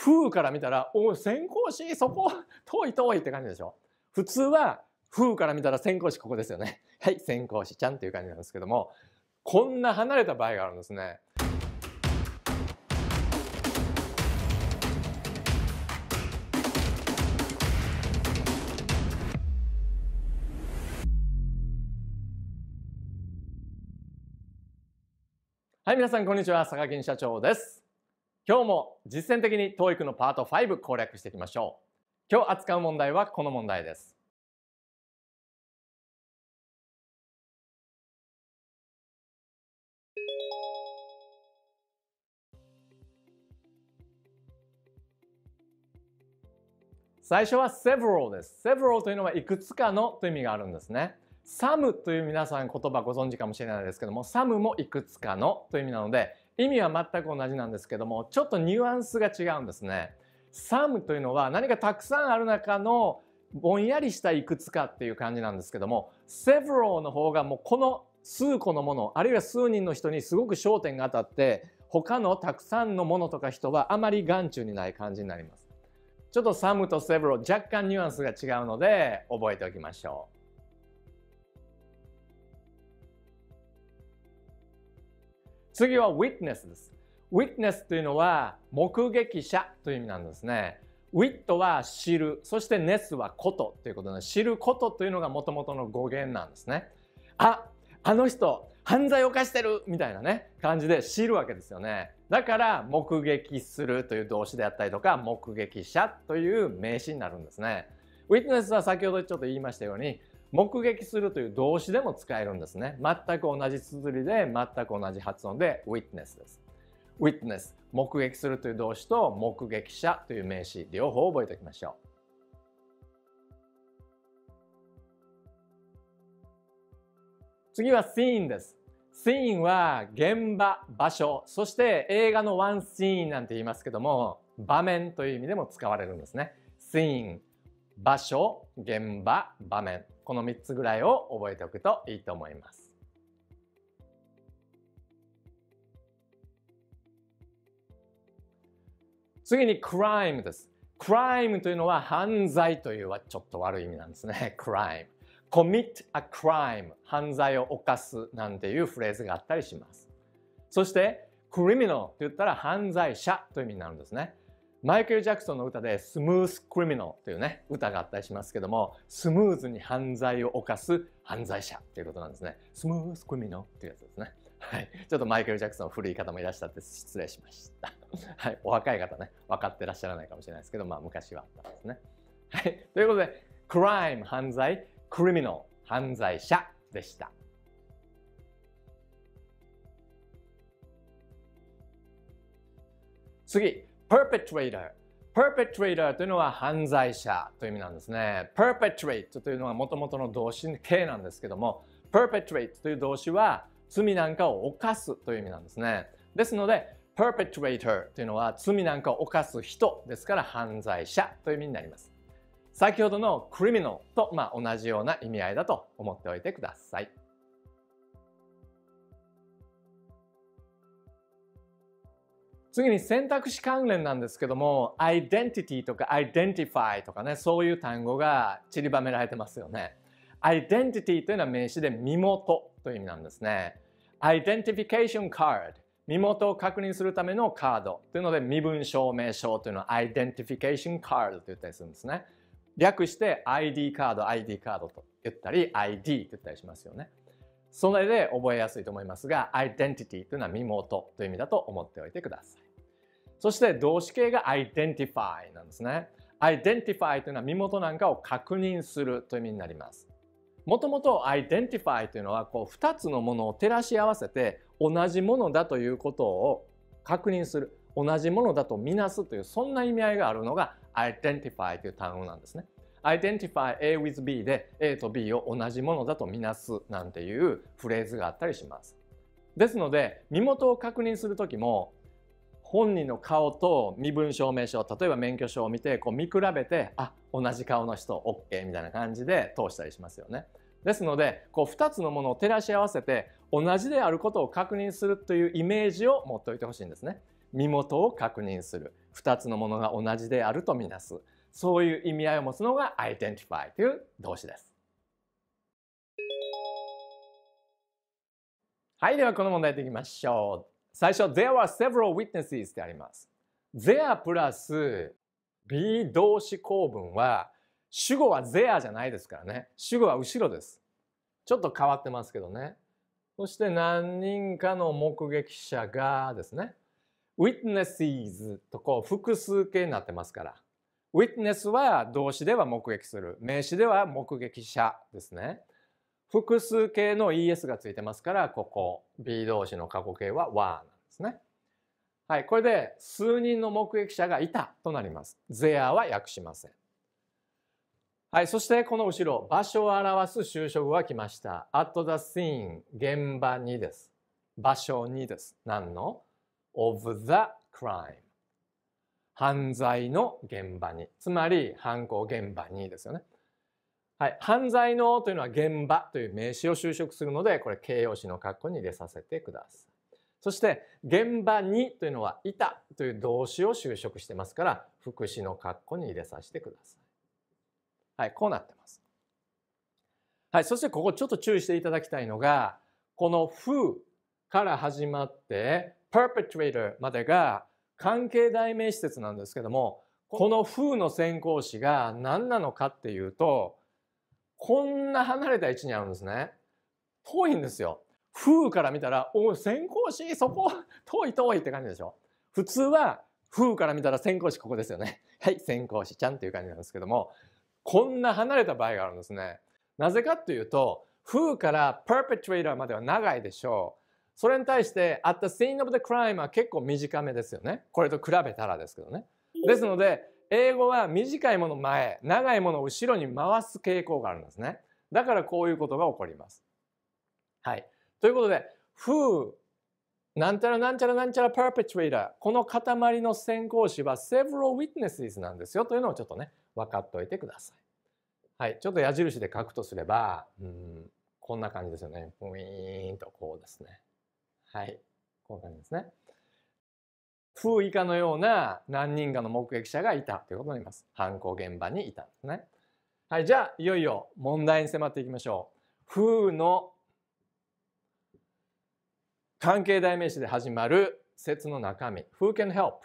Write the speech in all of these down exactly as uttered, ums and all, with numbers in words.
風から見たら「お線香紙そこ遠い遠い」って感じでしょ。普通は風から見たら線香紙ここですよね。はい線香紙ちゃんっていう感じなんですけども、こんな離れた場合があるんですね。はい、皆さんこんにちは、坂金社長です。今日も実践的に トーイック のパートファイブ攻略していきましょう。今日扱う問題はこの問題です。最初は several です。several というのはいくつかのという意味があるんですね。some という皆さん言葉ご存知かもしれないですけども、some もいくつかのという意味なので、意味は全く同じなんですけども、ちょっとニュアンスが違うんですね。some というのは何かたくさんある中のぼんやりしたいくつかっていう感じなんですけども、several の方がもうこの数個のもの、あるいは数人の人にすごく焦点が当たって、他のたくさんのものとか人はあまり眼中にない感じになります。ちょっと some と several 若干ニュアンスが違うので覚えておきましょう。次は witness です。witness というのは目撃者という意味なんですね。wit は知る、そして ness はことということで、知ることというのがもともとの語源なんですね。あ、あの人犯罪を犯してるみたいなね感じで知るわけですよね。だから目撃するという動詞であったりとか、目撃者という名詞になるんですね。witness は先ほどちょっと言いましたように、目撃するという動詞でも使えるんですね。全く同じ綴りで全く同じ発音で witness です。witness、目撃するという動詞と目撃者という名詞、両方覚えておきましょう。次は scene です。scene は現場、場所、そして映画のワンシーンなんて言いますけども、場面という意味でも使われるんですね。scene、場所、現場、場面。このみっつぐらいを覚えておくといいと思います。次に crime です。crime というのは犯罪というはちょっと悪い意味なんですね。crime。commit a crime。犯罪を犯すなんていうフレーズがあったりします。そして criminal と言ったら犯罪者という意味になるんですね。マイケル・ジャクソンの歌でスムース・クリミナルというね歌があったりしますけども、スムーズに犯罪を犯す犯罪者ということなんですね。スムース・クリミナルっていうやつですね。はい、ちょっとマイケル・ジャクソン古い方もいらっしゃって失礼しました。はい、お若い方ね分かってらっしゃらないかもしれないですけど、まあ昔はあったんですね。はい、ということでクライム犯罪、クリミナル犯罪者でした。次。perpetrator。perpetrator というのは犯罪者という意味なんですね。perpetrate というのはもともとの動詞形なんですけども、perpetrate という動詞は罪なんかを犯すという意味なんですね。ですので、perpetrator というのは罪なんかを犯す人ですから犯罪者という意味になります。先ほどの criminal とまあ同じような意味合いだと思っておいてください。次に選択肢関連なんですけども、identity とか identify とかね、そういう単語が散りばめられてますよね。identity というのは名詞で身元という意味なんですね。identification card、身元を確認するためのカードというので、身分証明書というのは identification card と言ったりするんですね。略して アイディー カード、アイディー カードと言ったり、アイディー と言ったりしますよね。それで覚えやすいと思いますが、identity というのは身元という意味だと思っておいてください。そして動詞形が identify なんですね。identify というのは身元なんかを確認するという意味になります。もともと identify というのはこうふたつのものを照らし合わせて同じものだということを確認する、同じものだとみなすという、そんな意味合いがあるのが identify という単語なんですね。identify A with B で A と B を同じものだとみなすなんていうフレーズがあったりします。ですので身元を確認するときも、本人の顔と身分証明書、例えば免許証を見てこう見比べて、あ、同じ顔の人 OK みたいな感じで通したりしますよね。ですのでこうふたつのものを照らし合わせて同じであることを確認するというイメージを持っておいてほしいんですね。身元を確認する、 ふたつのものが同じであるとみなす。そういう意味合いを持つのが identify という動詞です。はい、ではこの問題でいきましょう。最初、there are several witnesses であります。there プラス be 動詞構文は主語は there じゃないですからね。主語は後ろです。ちょっと変わってますけどね。そして何人かの目撃者がですね。witnesses とこう複数形になってますから。witness は動詞では目撃する。名詞では目撃者ですね。複数形の es がついてますから、ここ be 動詞の過去形は were なんですね。はい、これで数人の目撃者がいたとなります。there は訳しません。はい、そしてこの後ろ、場所を表す修飾語が来ました。at the scene、現場にです。場所にです。何の ?of the crime。犯罪の現場に。つまり、犯行現場にですよね。はい、犯罪のというのは現場という名詞を修飾するので、これ形容詞の括弧に入れさせてください。そして、現場にというのは、いたという動詞を修飾してますから、副詞の括弧に入れさせてください。はい、こうなってます。はい、そしてここちょっと注意していただきたいのが、この who から始まって perpetrator までが関係代名詞節なんですけども、この who の先行詞が何なのかっていうと、こんな離れた位置にあるんですね。遠いんですよ。who から見たら、お先行詞そこ遠い遠いって感じでしょ。普通は who から見たら先行詞ここですよね。はい、先行詞ちゃんっていう感じなんですけども、こんな離れた場合があるんですね。なぜかというと、who から perpetrator までは長いでしょう。それに対して at the scene of the crime は結構短めですよね。これと比べたらですけどね。ですので、英語は短いもの前、長いものを後ろに回す傾向があるんですね。だからこういうことが起こります。はい。ということで、who なんちゃらなんちゃらなんちゃら perpetrator この塊の先行詞は several witnesses なんですよというのをちょっとね、分かっておいてください。はい、ちょっと矢印で書くとすれば、うん、こんな感じですよね。ウィーンとこうですね。はい、こんな感じですね。風以下のような何人かの目撃者がいたということになります。犯行現場にいたんですね。はい、じゃあいよいよ問題に迫っていきましょう。風の関係代名詞で始まる説の中身。Who can help?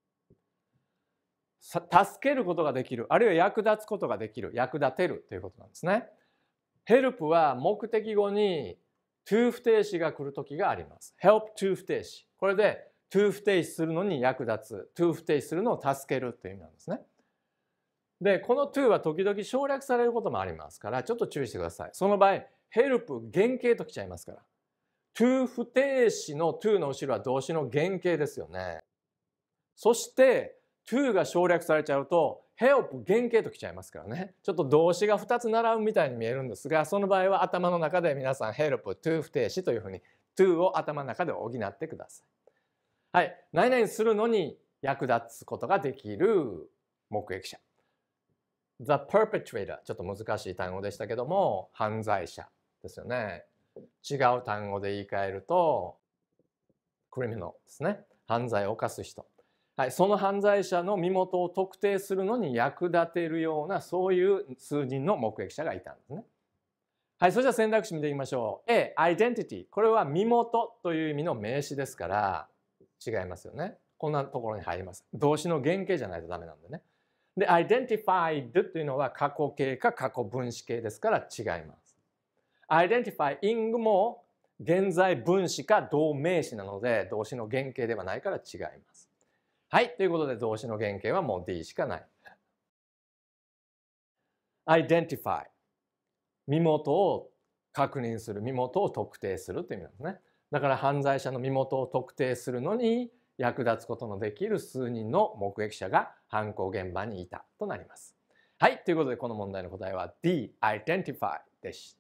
助けることができる、あるいは役立つことができる、役立てるということなんですね。help は目的語に to 不定詞が来るときがあります。help to 不定詞。これで to 不定詞するのに役立つ、to 不定詞するのを助けるという意味なんですね。で、この to は時々省略されることもありますから、ちょっと注意してください。その場合、help 原型ときちゃいますから。to 不定詞の to の後ろは動詞の原型ですよね。そして、to が省略されちゃうと help 原型ときちゃいますからね。ちょっと動詞がふたつ並ぶみたいに見えるんですが、その場合は頭の中で皆さん help to 不定詞というふうに to を頭の中で補ってください。はい。何々するのに役立つことができる目撃者。The perpetrator。ちょっと難しい単語でしたけども、犯罪者ですよね。違う単語で言い換えると criminal ですね。犯罪を犯す人。はい、その犯罪者の身元を特定するのに役立てるようなそういう数人の目撃者がいたんですね。はい、それじゃあ選択肢見ていきましょう。A、identity。これは身元という意味の名詞ですから違いますよね。こんなところに入ります。動詞の原型じゃないとダメなんでね。で、identified というのは過去形か過去分詞形ですから違います。identifying も現在分詞か動名詞なので動詞の原型ではないから違います。はい。ということで動詞の原型はもう D しかない。identify。身元を確認する。身元を特定するという意味なんですね。だから犯罪者の身元を特定するのに役立つことのできる数人の目撃者が犯行現場にいたとなります。はい。ということでこの問題の答えは D、identify でした。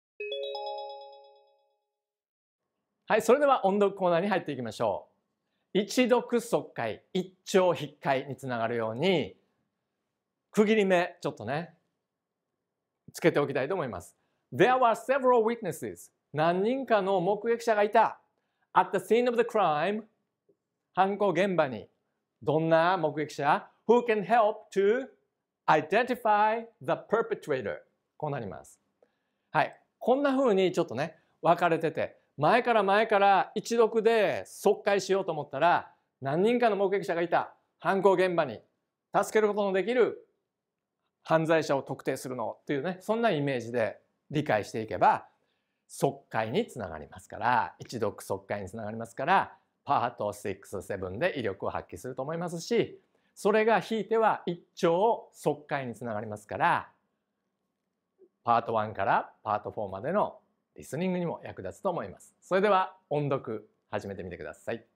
はい。それでは音読コーナーに入っていきましょう。一読即解、一聴必解につながるように、区切り目、ちょっとね、つけておきたいと思います。There were several witnesses. 何人かの目撃者がいた。At the scene of the crime. 犯行現場に。 どんな目撃者 ?Who can help to identify the perpetrator こうなります。はい。こんな風にちょっとね、分かれてて、前から前から一読で速解しようと思ったら、何人かの目撃者がいた。犯行現場に助けることのできる犯罪者を特定するのっていうね、そんなイメージで理解していけば、速解につながりますから、一読速解につながりますから、パートろく、ななで威力を発揮すると思いますし、それがひいては一丁速解につながりますから、パートいちからパートよんまでのリスニングにも役立つと思います。それでは音読始めてみてください。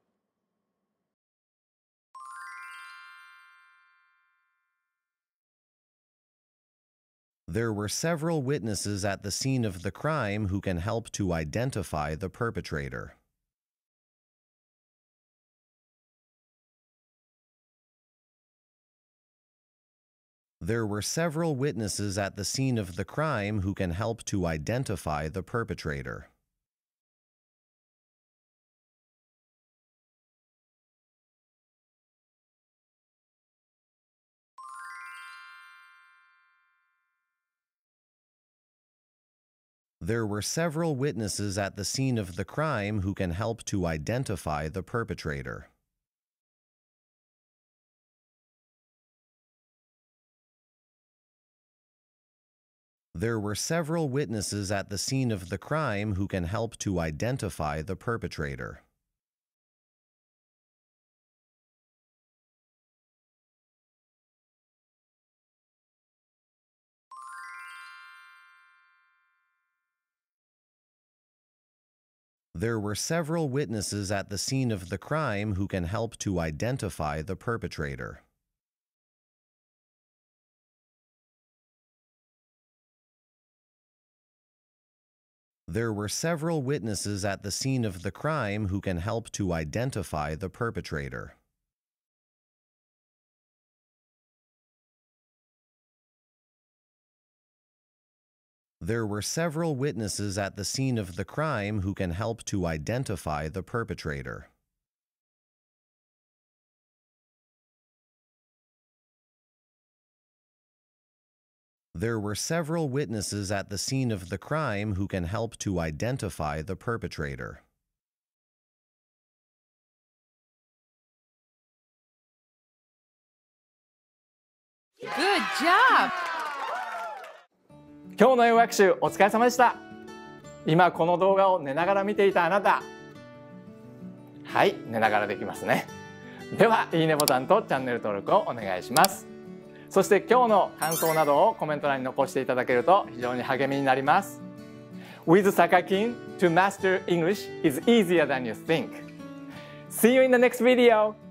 There were several witnesses at the scene of the crime who can help to identify the perpetrator. There were several witnesses at the scene of the crime who can help to identify the perpetrator. There were several witnesses at the scene of the crime who can help to identify the perpetrator. There were several witnesses at the scene of the crime who can help to identify the perpetrator. There were several witnesses at the scene of the crime who can help to identify the perpetrator. There were several witnesses at the scene of the crime who can help to identify the perpetrator. There were several witnesses at the scene of the crime who can help to identify the perpetrator. There were several witnesses at the scene of the crime who can help to identify the perpetrator. Good job! 今日の英語学習お疲れ様でした。今この動画を寝ながら見ていたあなた、はい、寝ながらできますね。では、いいねボタンとチャンネル登録をお願いします。そして今日の感想などをコメント欄に残していただけると非常に励みになります。With Sakakin, to master English is easier than you think. See you in the next video!